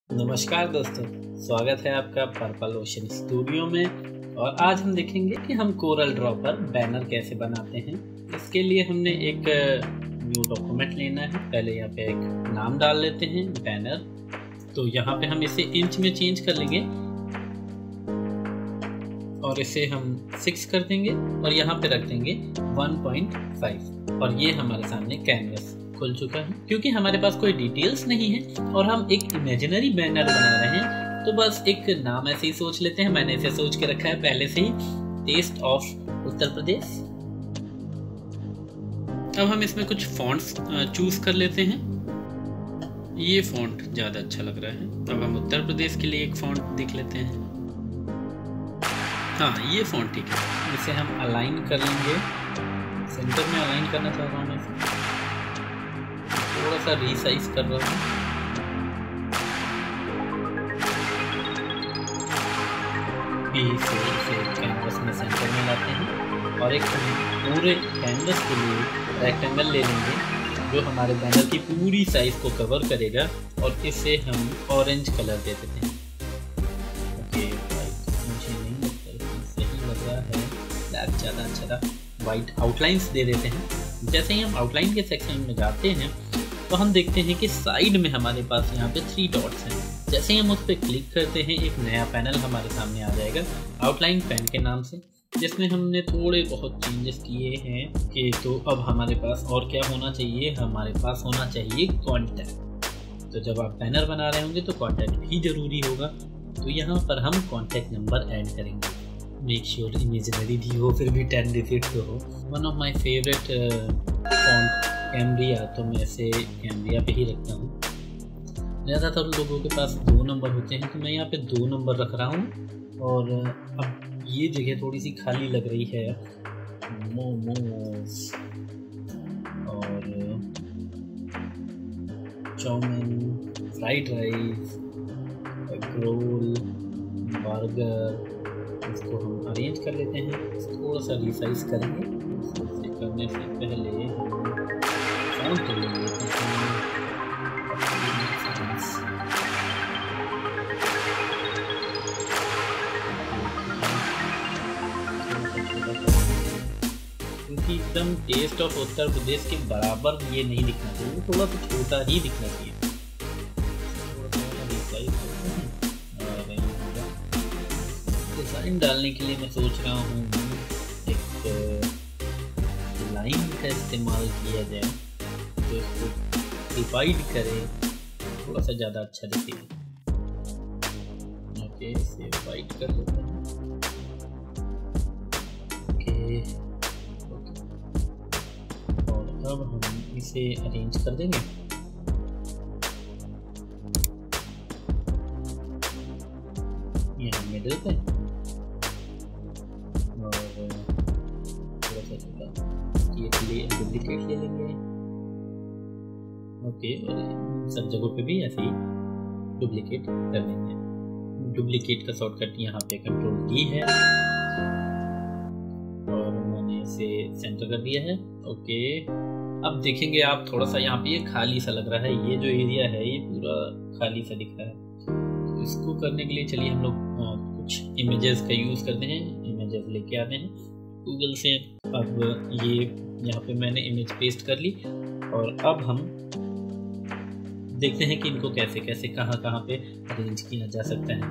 नमस्कार दोस्तों, स्वागत है आपका पर्पल ओशन स्टूडियो में। और आज हम देखेंगे कि हम कोरल ड्रॉ पर बैनर कैसे बनाते हैं। इसके लिए हमने एक न्यू डॉक्यूमेंट लेना है। पहले यहाँ पे एक नाम डाल लेते हैं, बैनर। तो यहाँ पे हम इसे इंच में चेंज कर लेंगे और इसे हम 6 कर देंगे और यहाँ पे रख देंगे 1.5। और ये हमारे सामने कैनवस खुल चुका है। क्योंकि हमारे पास कोई डिटेल्स नहीं है और हम एक इमेजिनरी बैनर बना रहे हैं, तो बस एक नाम ऐसे ही सोच लेते हैं। मैंने इसे सोच के रखा है पहले से ही, टेस्ट ऑफ उत्तर प्रदेश। अब हम इसमें कुछ फॉन्ट्स चूज कर लेते हैं। ये फॉन्ट ज्यादा अच्छा लग रहा है। अब हम उत्तर प्रदेश के लिए एक फॉन्ट देख लेते हैं। हाँ, ये फॉन्ट ठीक है। इसे हम अलाइन कर लेंगे, सेंटर में अलाइन करना चाह रहा हूँ मैं इसे। थोड़ा सा रीसाइज कर रहा हूँ। इसे कैनवस में सेंटर में लाते हैं और एक पूरे कैनवस के लिए रेक्टेंगल ले लेंगे जो हमारे बैनर की पूरी साइज को कवर करेगा और इसे हम ऑरेंज कलर दे देते हैं। ओके, मुझे नहीं लगता सही लग रहा है, ब्लैक ज़्यादा अच्छा था। वाइट आउटलाइंस दे देते हैं। जैसे ही हम आउटलाइन के सेक्शन में जाते हैं तो हम देखते हैं कि साइड में हमारे पास यहाँ पे 3 डॉट्स हैं। जैसे ही हम उस पर क्लिक करते हैं एक नया पैनल हमारे सामने आ जाएगा आउटलाइन पेन के नाम से, जिसमें हमने थोड़े बहुत चेंजेस किए हैं। कि तो अब हमारे पास और क्या होना चाहिए, हमारे पास होना चाहिए कॉन्टैक्ट। तो जब आप बैनर बना रहे होंगे तो कॉन्टैक्ट भी जरूरी होगा। तो यहाँ पर हम कॉन्टैक्ट नंबर ऐड करेंगे। मेक श्योर इमेजिनरी भी हो, फिर भी 10 डिजिट तो हो। One of my favourite font Cambria, तो मैं इसे कैम्ब्रिया पे ही रखता हूँ। ज़्यादातर लोगों के पास 2 नंबर होते हैं, तो मैं यहाँ पे 2 नंबर रख रहा हूँ। और अब ये जगह थोड़ी सी खाली लग रही है। मोमोज और chowmein, fried rice, egg roll, burger, इसको हम अरेंज कर लेते हैं। थोड़ा सा रिसाइज करेंगे। इसे करने से पहले हम फॉन्ट ले लेते हैं। क्योंकि एकदम टेस्ट ऑफ उत्तर प्रदेश के बराबर ये नहीं दिखना चाहिए, थोड़ा सा छोटा ही दिखना चाहिए। डिज़ाइन डालने के लिए मैं सोच रहा हूँ एक लाइन का इस्तेमाल किया जाए जो इसको डिवाइड करे, थोड़ा सा ज़्यादा अच्छा दिखेगा। ओके, इसे वाइट कर लेते हैं। ओके, और अब हम इसे अरेंज कर देंगे। यहाँ मिडिल पे के लिए डुप्लीकेट ले लेंगे। ओके, और सब जगहों पे भी ऐसे ही डुप्लीकेट कर लेंगे। डुप्लीकेट का शॉर्टकट यहाँ पे Ctrl+D है और मैंने इसे सेंटर कर दिया है। ओके, अब देखेंगे आप थोड़ा सा यहाँ पे ये खाली सा लग रहा है। ये जो एरिया है ये पूरा खाली सा दिख रहा है। तो इसको करने के लिए चलिए हम लोग कुछ इमेजेस का यूज़ करते हैं। इमेजेस लेके आते हैं गूगल से। अब ये यहाँ पे मैंने इमेज पेस्ट कर ली और अब हम देखते हैं कि इनको कैसे कैसे कहाँ पे अरेंज किया जा सकता है।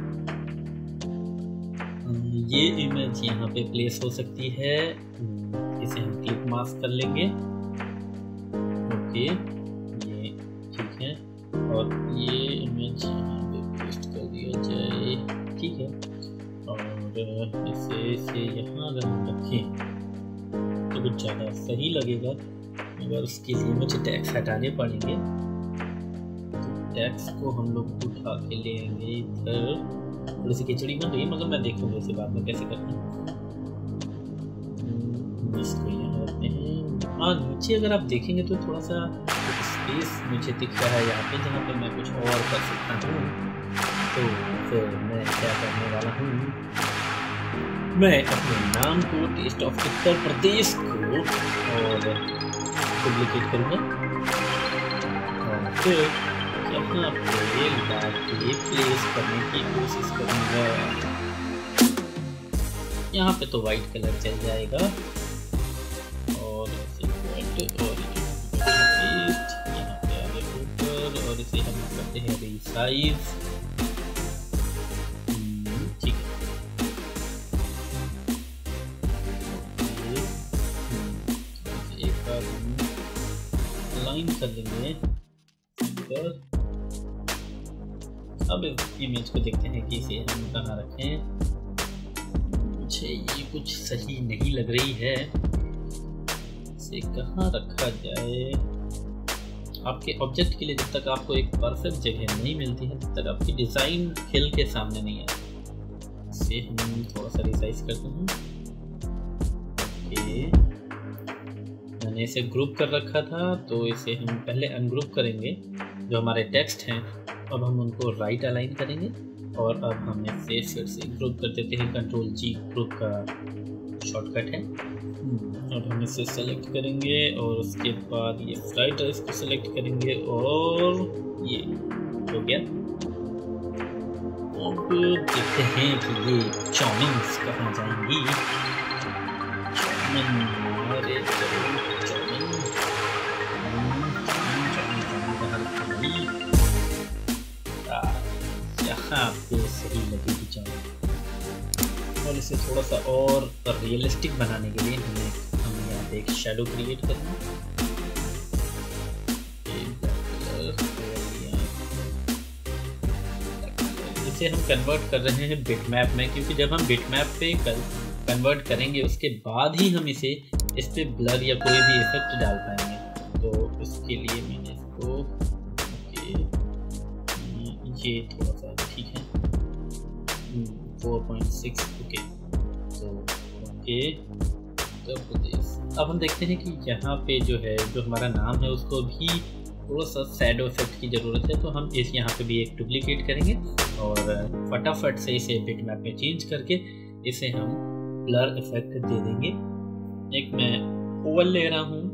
ये इमेज यहाँ पे प्लेस हो सकती है। इसे हम क्लिक मास्क कर लेंगे। ओके, ये ठीक है। और ये इमेज यहाँ पे पेस्ट कर दिया जाए, ठीक है। और इसे यहाँ अगर हम रखें तो कुछ ज़्यादा सही लगेगा, मगर उसके लिए मुझे टैक्स हटाने पड़ेंगे। तो टैक्स को हम लोग उठा के लेंगे इधर। थोड़ी सी खिचड़ी बन रही है, मगर मैं देखूंगा इसे बाद में कैसे करते हैं। इसको यहाँ रखते हैं। हाँ, नीचे अगर आप देखेंगे तो थोड़ा सा स्पेस मुझे दिख रहा है यहाँ पे, जहाँ पे मैं कुछ और कर सकता हूँ। तो फिर मैं क्या करने वाला हूँ, मैं अपने नाम को टेस्ट ऑफ उत्तर प्रदेश को और डुप्लीकेट करूँगा और फिर यहाँ पे लाके प्लेस करने की कोशिश करूँगा। यहाँ पे तो वाइट कलर चल जाएगा और इसे कट और पेस्ट यहाँ पे आगे ऊपर और इसे हम करते हैं रीसाइज। ठीक है, एक बार हम अलाइन कर लेंगे। अब इस इमेज को देखते हैं कि इसे हम कहाँ रखें। मुझे ये कुछ सही नहीं लग रही है, इसे कहाँ रखा जाए। आपके ऑब्जेक्ट के लिए जब तक आपको एक परफेक्ट जगह नहीं मिलती है तब तक आपकी डिज़ाइन खिल के सामने नहीं आती। इसे हम थोड़ा सा रिसाइज करते हैं। ओके, मैंने इसे ग्रुप कर रखा था तो इसे हम पहले अनग्रुप करेंगे। जो हमारे टेक्स्ट हैं अब हम उनको राइट अलाइन करेंगे और अब हम इसे फिर से ग्रुप कर देते हैं। Ctrl+G ग्रुप का शॉर्टकट है। अब हम इसे सेलेक्ट करेंगे और उसके बाद ये राइटर इसको सेलेक्ट करेंगे और ये हो गया। अब देखते हैं कि ये चाउमीन्स कहाँ जाएंगी। यहाँ पे सही लगेगी चाउमीन। और इसे थोड़ा सा और रियलिस्टिक बनाने के लिए हमें यहाँ पे एक शैडो क्रिएट करना है। इसे हम कन्वर्ट कर रहे हैं बिटमैप में, क्योंकि जब हम बिटमैप पे कन्वर्ट करेंगे उसके बाद ही हम इसे इस पे ब्लर या कोई भी इफेक्ट डाल पाएंगे। तो इसके लिए मैंने इसको ये थोड़ा सा ठीक है 4.6 ओके। तो ओके, अब हम देखते हैं कि यहाँ पे जो है जो हमारा नाम है उसको भी थोड़ा सा शैडो इफेक्ट की ज़रूरत है। तो हम इस यहाँ पे भी एक डुप्लीकेट करेंगे और फटाफट से इसे बिटमैप में चेंज करके इसे हम ब्लर इफेक्ट दे देंगे। एक मैं ओवल ले रहा हूँ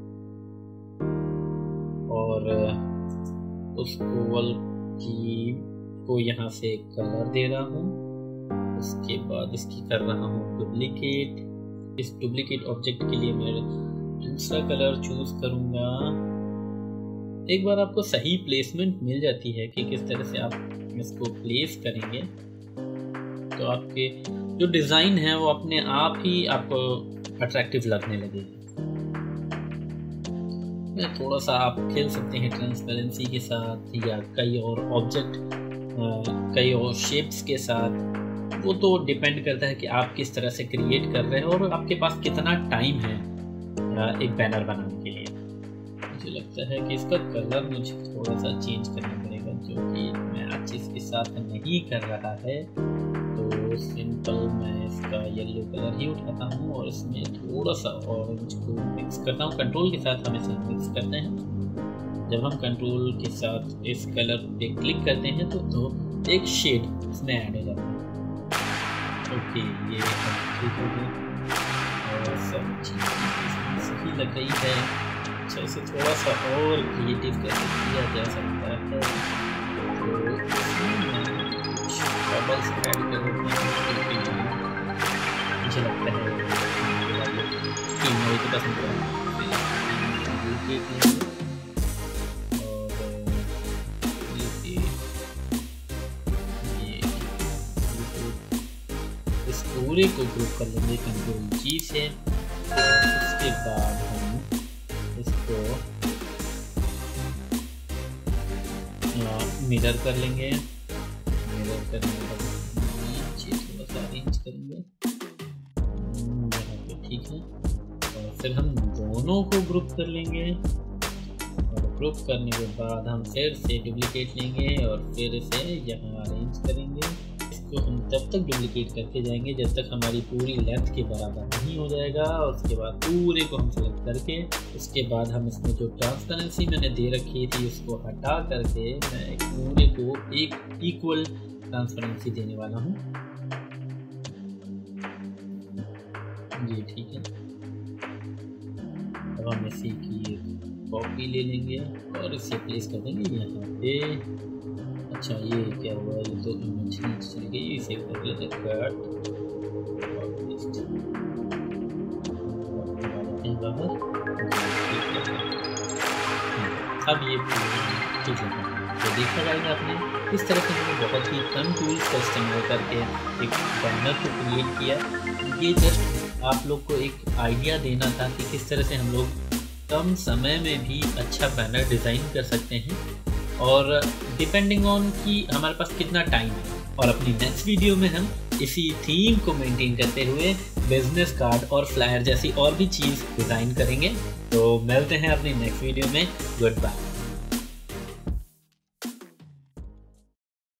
और उस ओवल को यहाँ से कलर दे रहा हूँ। उसके बाद इसकी कर रहा हूँ डुप्लीकेट। इस डुप्लीकेट ऑब्जेक्ट के लिए मैं दूसरा कलर चूज करूँगा। एक बार आपको सही प्लेसमेंट मिल जाती है कि किस तरह से आप इसको प्लेस करेंगे तो आपके जो डिज़ाइन है वो अपने आप ही आपको अट्रैक्टिव लगने लगेगी। थोड़ा सा आप खेल सकते हैं ट्रांसपेरेंसी के साथ या कई और ऑब्जेक्ट कई और शेप्स के साथ। वो तो डिपेंड करता है कि आप किस तरह से क्रिएट कर रहे हैं और आपके पास कितना टाइम है एक बैनर बनाने के लिए। मुझे लगता है कि इसका कलर मुझे थोड़ा सा चेंज करना पड़ेगा, जो कि मैं आज चीज़ के साथ नहीं कर रहा है। तो सिंपल मैं इसका येलो कलर ही उठाता हूँ और इसमें थोड़ा सा ऑरेंज को मिक्स करता हूँ। कंट्रोल के साथ हम इसे मिक्स करते हैं। जब हम कंट्रोल के साथ इस कलर पे क्लिक करते हैं तो एक शेड इसमें ऐड हो जाता है। ओके, ये ठीक हो गया और सब चीज़ सही लग रही है। अच्छा, इसे थोड़ा सा और क्रिएटिव कैसे किया जा सकता है तो बबल्स ऐड कर देते हैं। मुझे लगता है कि पसंद इस पूरे को ग्रुप कर लेंगे Ctrl+G से। और उसके बाद हम इसको मिरर कर लेंगे। मिरर करने के बाद नीचे थोड़ा सा अरेंज करेंगे यहाँ पे, ठीक है। और फिर हम दोनों को ग्रुप कर लेंगे और ग्रुप करने के बाद हम फिर से डुप्लीकेट लेंगे और फिर इसे यहाँ अरेंज करेंगे। इसको हम तब तक डुप्लीकेट करते जाएंगे जब तक हमारी पूरी लेंथ के बराबर नहीं हो जाएगा। और उसके बाद पूरे को हम सेलेक्ट करके उसके बाद हम इसमें जो ट्रांसपेरेंसी मैंने दे रखी थी उसको हटा करके मैं पूरे को एक इक्वल ट्रांसपेरेंसी देने वाला हूँ। जी ठीक है। अब हम इसी की एक कॉपी ले लेंगे और इसे प्लेस कर देंगे यहाँ पे। अच्छा ये क्या हुआ, ये तो इमेज नीचे चली गई, इसे कर लेते हैं कट और पेस्ट बाहर। अब ये ठीक है, तो देखा जाएगा आपने इस तरह से हमने बहुत ही कम टूल्स का इस्तेमाल करके एक बैनर को क्रिएट किया। ये जस्ट आप लोग को एक आइडिया देना था कि किस तरह से हम लोग कम समय में भी अच्छा बैनर डिज़ाइन कर सकते हैं, और डिपेंडिंग ऑन कि हमारे पास कितना टाइम है। और अपनी नेक्स्ट वीडियो में हम इसी थीम को मेंटेन करते हुए बिजनेस कार्ड और फ्लायर जैसी और भी चीज़ डिज़ाइन करेंगे। तो मिलते हैं अपनी नेक्स्ट वीडियो में। Good bye.